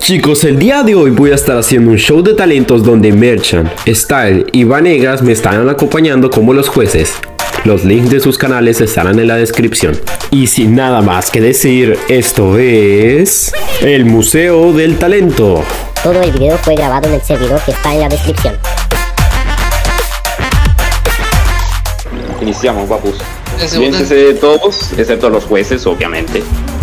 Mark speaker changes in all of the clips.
Speaker 1: Chicos, el día de hoy voy a estar haciendo un show de talentos donde Merchant, Style y Vanegas me estarán acompañando como los jueces. Los links de sus canales estarán en la descripción. Y sin nada más que decir, esto es el Museo del Talento.
Speaker 2: Todo el video fue grabado en el servidor que está en la descripción.
Speaker 3: Iniciamos, papus. Piénsese de todos, excepto los jueces, obviamente.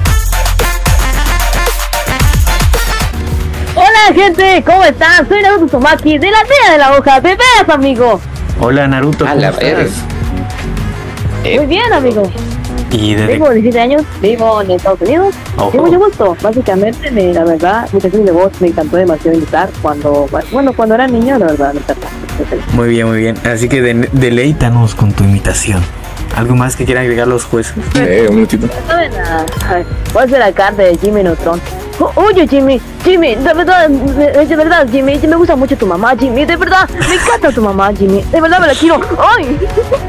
Speaker 4: Hola gente, ¿cómo están? Soy Naruto Uzumaki de la aldea de la hoja. ¡Me veas, amigo!
Speaker 5: Hola Naruto, ¿cómo estás?
Speaker 4: Muy bien, amigo.
Speaker 5: ¿Y
Speaker 4: Tengo 17 años, vivo en Estados Unidos. Tengo mucho gusto. Básicamente, la verdad, mi canción de voz me encantó demasiado imitar cuando era niño, la verdad, me encanta.
Speaker 5: Muy bien, muy bien. Así que deleítanos con tu imitación. ¿Algo más que quieran agregar los jueces?
Speaker 6: Un minutito.
Speaker 4: No saben nada. ¿Cuál es la carta de Jimmy Neutron? Oye, Jimmy, de verdad, Jimmy, me gusta mucho tu mamá, Jimmy, de verdad, me encanta tu mamá, Jimmy, de verdad me la quiero. ¡Ay!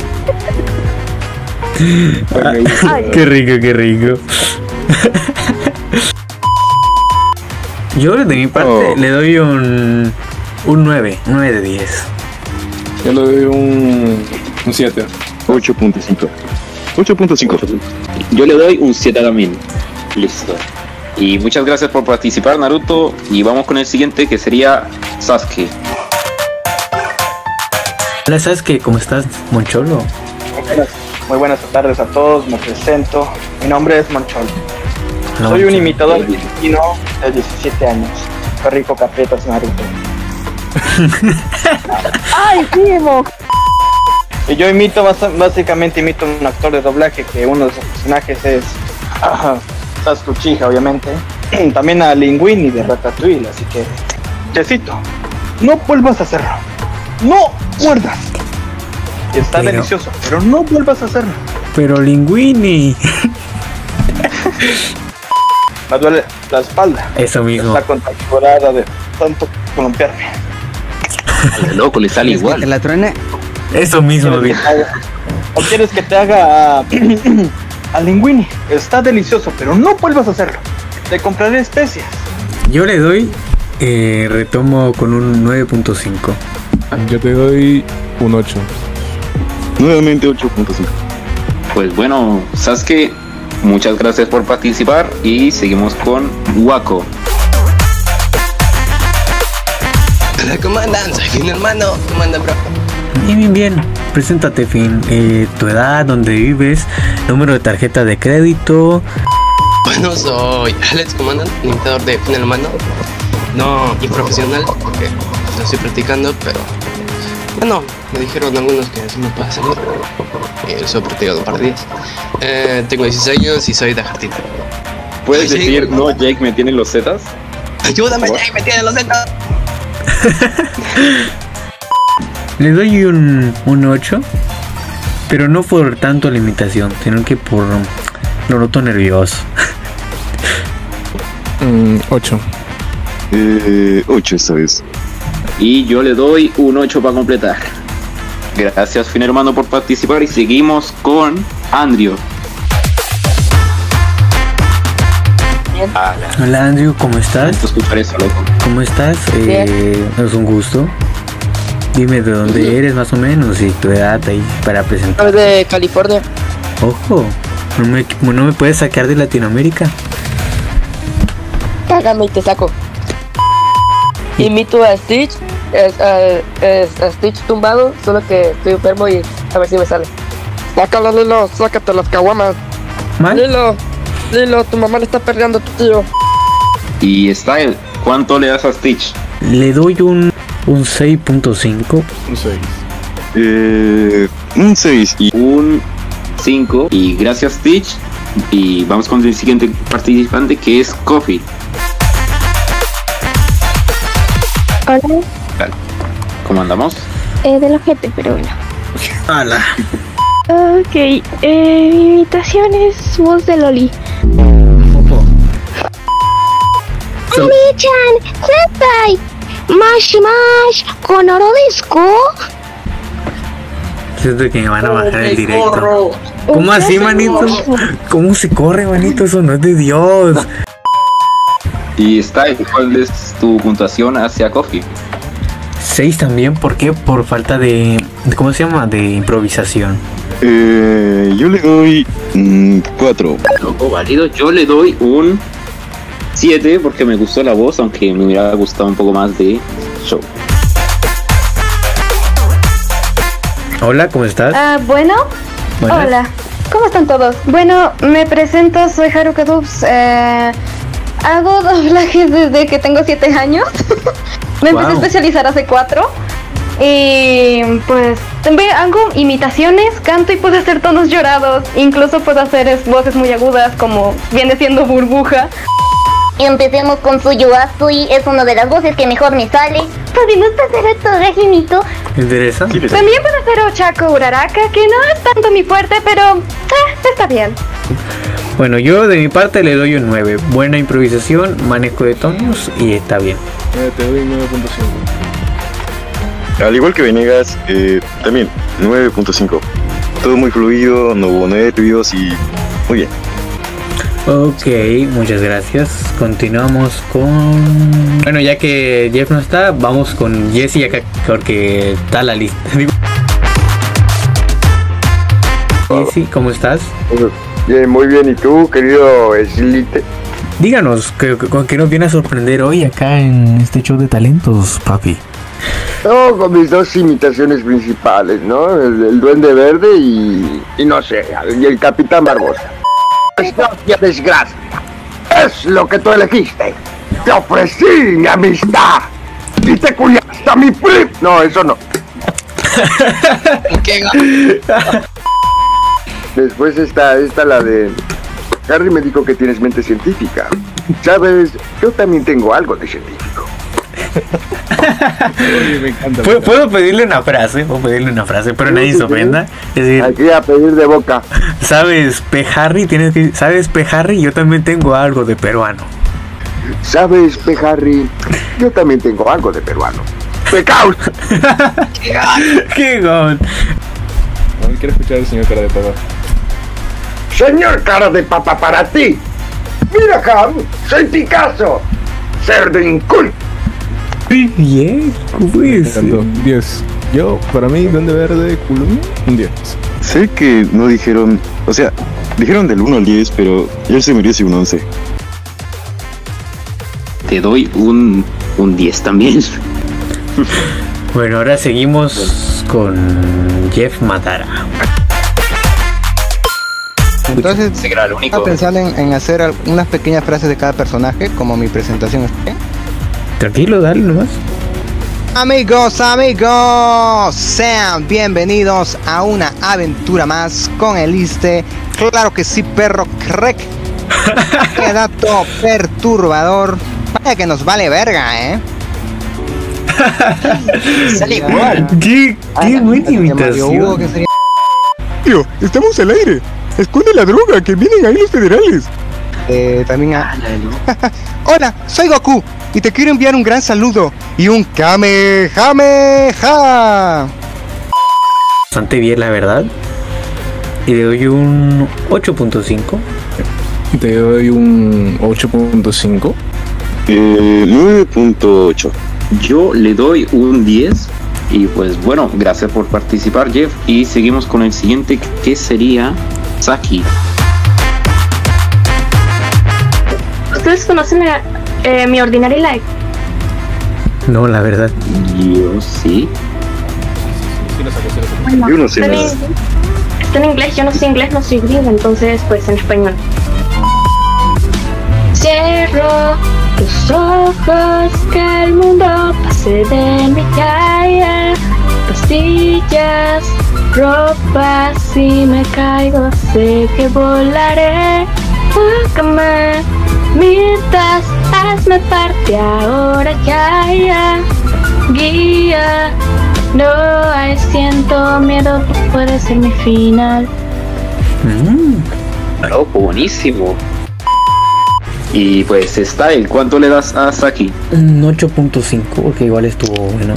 Speaker 5: Ay, qué rico, qué rico. Yo de mi parte le doy un 9 de 10.
Speaker 6: Yo le doy un 7.
Speaker 3: 8.5. 8.5. Yo le doy un 7 también. Listo. Y muchas gracias por participar, Naruto. Y vamos con el siguiente, que sería Sasuke.
Speaker 5: Hola Sasuke, ¿cómo estás, Moncholo?
Speaker 7: Muy buenas tardes a todos, me presento. Mi nombre es Moncholo. Soy un imitador argentino de 17 años. Qué rico que aprietas, Naruto.
Speaker 4: ¡Ay, Timo!
Speaker 7: Y yo básicamente imito a un actor de doblaje que uno de sus personajes es Sasuke Uchiha, obviamente. También a Linguini de Ratatouille, así que te cito: no vuelvas a hacerlo, no muerdas. Y está delicioso, pero no vuelvas a hacerlo.
Speaker 5: Pero Linguini.
Speaker 7: Me duele la espalda.
Speaker 5: Eso mismo.
Speaker 7: Está contracturada de tanto columpiarme.
Speaker 3: Loco, le sale igual.
Speaker 8: ¿Que te la truene?
Speaker 5: Eso mismo,
Speaker 7: ¿O quieres que te haga a Linguini? Está delicioso, pero no vuelvas a hacerlo. Te compraré especias.
Speaker 5: Yo le doy, retomo con un 9.5.
Speaker 6: Yo te doy un 8.
Speaker 3: Nuevamente 8.5. Pues bueno, Sasuke, muchas gracias por participar y seguimos con Wako.
Speaker 8: Hola, ¿cómo andan? Soy Finn, hermano. ¿Cómo andan, bro?
Speaker 5: Bien. Preséntate, Finn. Tu edad, dónde vives, número de tarjeta de crédito.
Speaker 8: Bueno, soy Alex, ¿cómo andan? Imitador de Finn, hermano. No profesional, porque lo estoy practicando, pero bueno, me dijeron algunos que eso me puede salir. Eso he practicado un par de días. Tengo 16 años y soy de Argentina.
Speaker 3: ¿Puedes decir, no, Jake me tiene los zetas?
Speaker 8: Ayúdame, Jake, me tiene los zetas.
Speaker 5: Le doy un 8, pero no por tanto la imitación, sino que por lo noto nervioso.
Speaker 6: 8.
Speaker 3: 8 esta vez. Y yo le doy un 8 para completar. Gracias, Finn, hermano, por participar. Y seguimos con Andrew.
Speaker 5: Hola Andrew, ¿cómo estás?
Speaker 3: Escuchar eso, loco.
Speaker 5: ¿Cómo estás? Es un gusto. Dime de dónde eres más o menos y tu edad ahí para presentar.
Speaker 9: Soy de California.
Speaker 5: Ojo, no me puedes sacar de Latinoamérica.
Speaker 9: Cágame y te saco. Imito a Stitch. Es a Stitch tumbado, solo que estoy enfermo y a ver si me sale. Sácalo, Lilo, sácate las caguamas.
Speaker 5: ¿Mal?
Speaker 9: Lilo, tu mamá le está perreando a tu tío.
Speaker 3: Y Style, ¿cuánto le das a Stitch?
Speaker 5: Le doy un 6.5.
Speaker 6: Un 6.
Speaker 3: Un 6 y un 5. Y gracias, Stitch. Y vamos con el siguiente participante, que es Coffee.
Speaker 10: Hola.
Speaker 3: ¿Cómo andamos?
Speaker 10: Del ojete, pero bueno.
Speaker 5: ¡Hala!
Speaker 10: Ok, mi imitación es voz de Loli. Ami-chan, senpai, mash, konoro desu ka?
Speaker 5: Siento que me van a bajar el directo. ¿Cómo así, manito? ¿Cómo se corre, manito? Eso no es de Dios.
Speaker 3: Y Style, ¿cuál es tu puntuación hacia Coffee?
Speaker 5: 6 también, ¿por qué? Por falta de ¿cómo se llama? De improvisación.
Speaker 11: Yo le doy 4.
Speaker 3: Loco, válido. Yo le doy un 7 porque me gustó la voz, aunque me hubiera gustado un poco más de show.
Speaker 5: Hola, ¿cómo estás?
Speaker 12: Bueno.
Speaker 5: Buenas.
Speaker 12: Hola. ¿Cómo están todos? Bueno, me presento, soy Haruka Dubs. Hago doblajes desde que tengo 7 años. Me empecé a especializar hace 4. Y pues también hago imitaciones, canto y puedo hacer tonos llorados. Incluso puedo hacer voces muy agudas, como viene siendo Burbuja.
Speaker 2: Empecemos con Suyu Asui, es una de las voces que mejor me sale. ¿Podemos pasar a todo regimito?
Speaker 5: ¿Te interesa?
Speaker 12: También puedo hacer Ochako Uraraka, que no es tanto mi fuerte, pero está bien.
Speaker 5: Bueno, yo de mi parte le doy un 9. Buena improvisación, manejo de tonos y está bien.
Speaker 6: Te doy 9.5.
Speaker 11: Al igual que Venegas, también 9.5. Todo muy fluido, no hubo nervios y muy bien.
Speaker 5: Ok, muchas gracias. Continuamos con... Bueno, ya que Jeff no está, vamos con Jesse acá porque está la lista. Jesse, ¿cómo estás?
Speaker 13: Bien, muy bien. ¿Y tú, querido Slite?
Speaker 5: Díganos, ¿con qué nos viene a sorprender hoy acá en este show de talentos, papi?
Speaker 13: No, con mis dos imitaciones principales, ¿no? El Duende Verde y no sé, y el Capitán Barbosa. Desgracia, desgracia. Es lo que tú elegiste. Te ofrecí mi amistad y te culiaste a mi primo. No, eso no. Después está la de... Harry me dijo que tienes mente científica. Sabes, yo también tengo algo de científico.
Speaker 6: Me encanta.
Speaker 5: ¿Puedo pedirle una frase? Pero nadie se ofenda. Es decir,
Speaker 13: aquí a pedir de boca.
Speaker 5: ¿Sabes, P-Harry? ¿Sabes, P-Harry? Yo también tengo algo de peruano.
Speaker 13: ¿Sabes, P-Harry? Yo también tengo algo de peruano. ¡Pecaos!
Speaker 5: ¡Qué gol!
Speaker 6: No, quiero escuchar al señor cara de papa.
Speaker 13: Señor cara de papa para ti. Mira, Ham, soy Picasso. Cerdo inculto.
Speaker 5: Bien, ¿cómo es?
Speaker 6: 10. Yo, para mí, Duende Verde, culo, un 10.
Speaker 11: Sé que no dijeron, o sea, dijeron del 1 al 10, pero yo se merece un 11.
Speaker 3: Te doy un 10 también.
Speaker 5: Bueno, ahora seguimos con Jeff Madara.
Speaker 14: Entonces, voy a pensar en hacer unas pequeñas frases de cada personaje, como mi presentación.
Speaker 5: Tranquilo, dale nomás.
Speaker 14: Amigos, sean bienvenidos a una aventura más con el Iste. Claro que sí, perro crack. Qué dato perturbador. Vaya que nos vale verga,
Speaker 5: Sale igual. Qué buena imitación.
Speaker 15: Tío, estamos al aire. Esconde la droga, que vienen ahí los federales.
Speaker 14: También Hola, soy Goku y te quiero enviar un gran saludo y un Kamehameha.
Speaker 5: Bastante bien, la verdad. Y le doy un 8.5.
Speaker 6: Te doy un 8.5.
Speaker 11: 9.8.
Speaker 3: Yo le doy un 10. Y pues bueno, gracias por participar, Jeff. Y seguimos con el siguiente, que sería Saki.
Speaker 10: ¿Ustedes conocen mi Ordinary Life?
Speaker 5: No, la verdad.
Speaker 3: Yo sí.
Speaker 10: Bueno,
Speaker 11: yo no sé nada.
Speaker 10: Está en inglés, yo no sé inglés, no soy gringo, entonces pues en español. Cierro tus ojos, que el mundo pase de mi calle. Pastillas, ropa, si me caigo sé que volaré. Tócame, mientras hazme parte ahora ya. Guía, no hay, siento miedo, puede ser mi final.
Speaker 3: Loco, buenísimo. Y pues Style, ¿cuánto le das a Saki?
Speaker 5: Un 8.5, porque igual estuvo bueno.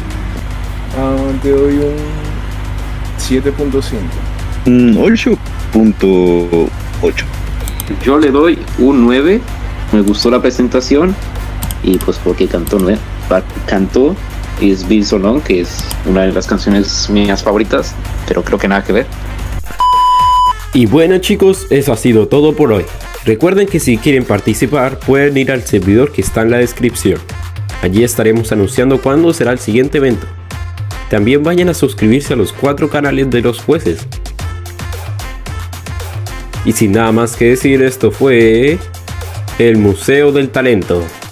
Speaker 6: Te doy un 7.5.
Speaker 11: 8.8.
Speaker 3: Yo le doy un 9 me gustó la presentación y pues porque cantó, ¿no? Cantó It's Been So Long, que es una de las canciones mías favoritas, pero creo que nada que ver.
Speaker 1: Y bueno chicos, eso ha sido todo por hoy. Recuerden que si quieren participar pueden ir al servidor que está en la descripción. Allí estaremos anunciando cuándo será el siguiente evento. También vayan a suscribirse a los 4 canales de los jueces. Y sin nada más que decir, esto fue el Museo del Talento.